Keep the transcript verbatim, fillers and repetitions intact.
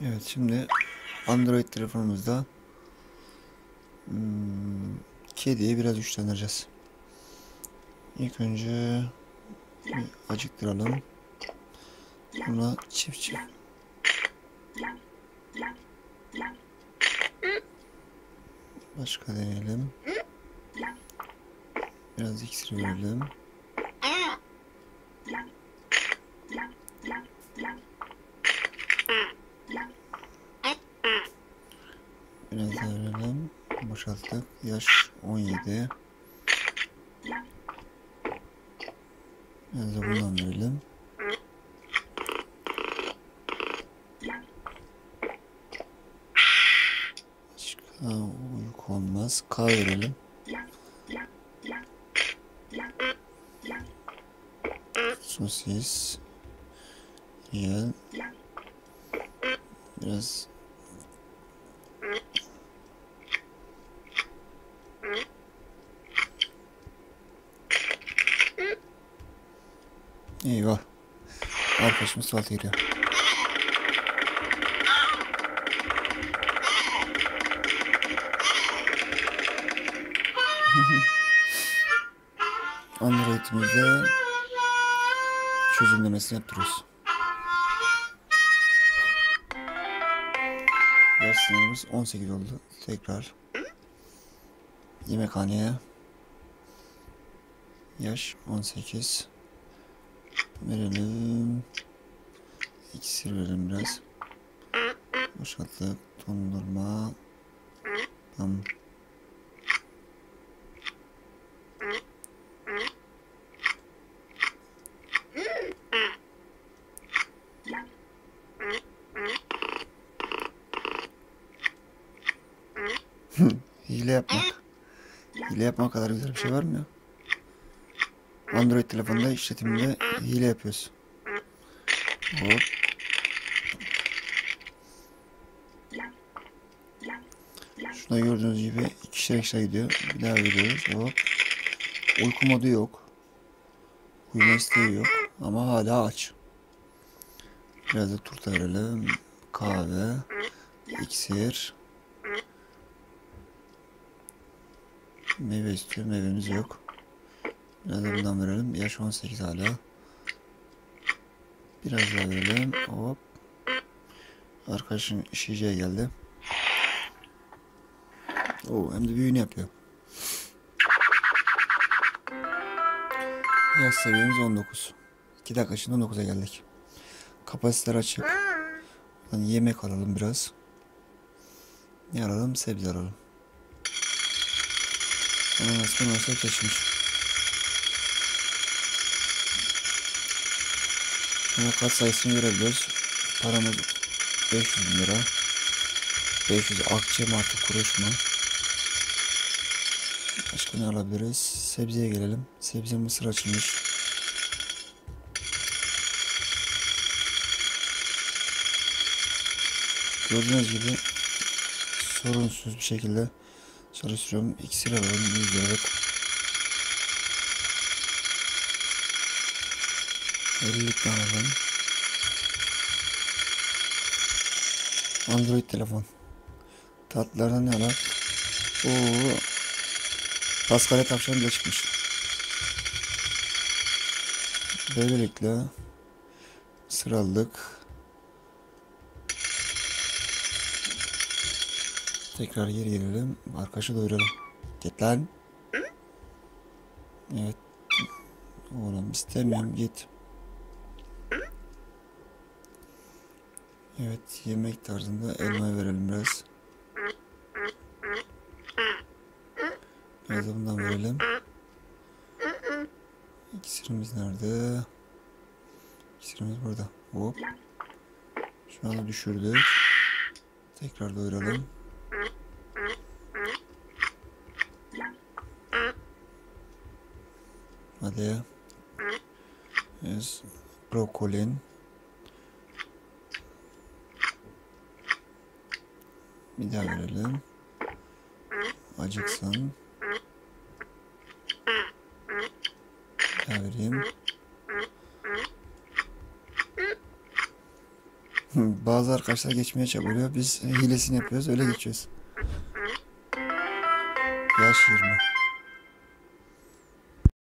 Evet, şimdi Android telefonumuzda hmm, kediyi biraz güçlendireceğiz. İlk önce bir acıktıralım. Sonra çift çift. Başka deneyelim. Biraz iksir verelim. Biraz daha verelim. Boşalttık. Yaş on yedi. Biraz da bundan verelim. Başka uyku olmaz. K verelim. Sosis. Yel. Biraz eyvah. Arkadaşımız tuvalete giriyor. Android'imizde çözümlemesini yaptırıyoruz. Yaş sınırımız on sekiz oldu. Tekrar yemekhaneye. Yaş on sekiz. Verelim. İksir verelim biraz. Boşalttık. Dondurma. Tamam. Hile yapmak. Hile yapmak kadar güzel bir şey var mı ya? Android telefonda işletiminde hile yapıyoruz. Hop. Şurada gördüğünüz gibi ikişer ikişer gidiyor. Bir daha veriyoruz. Hop. Uyku modu yok. Uyuma isteği yok. Ama hala aç. Biraz da turta verelim. Kahve. İksir. Meyve istiyor. Meyvemiz yok. Biraz da bundan verelim. Yaş on sekiz hala. Biraz daha verelim. Hop. Arkadaşın işeyeceği geldi. Oo, hem de büyüğünü yapıyor. Yaş seviyemiz on dokuz. iki dakika şimdi on dokuza geldik. Kapasiteler açık. Yani yemek alalım biraz. Ne alalım? Sebze alalım. Ananastan olsa geçmiş. Şimdi kat sayısını görebiliyoruz. Paramız beş yüz bin lira. beş yüz akçe mi artık kuruş mu? Başka ne alabiliriz? Sebzeye gelelim. Sebze mısır açılmış. Gördüğünüz gibi sorunsuz bir şekilde çalıştırıyorum. İksir alalım. yüz liralık. elli tane alalım. Android telefon. Tatlılardan ne alalım? Oo. Paskalya tavşan bile çıkmış. Böylelikle sıraladık. Tekrar geri gelelim. Arkadaşı doyuralım. Git lan. Evet. Oğlum istemiyorum, git. Evet, yemek tarzında elma verelim biraz. Biraz da bundan verelim. İksirimiz nerede? İksirimiz burada. Hop. Şu anda düşürdük. Tekrar doyuralım. Hadi. Yes. Brokolin. Bir daha verelim. Acıksın. Bir daha vereyim. Bazı arkadaşlar geçmeye çabalıyor. Biz hilesini yapıyoruz. Öyle geçiyoruz. Yaş yirmi.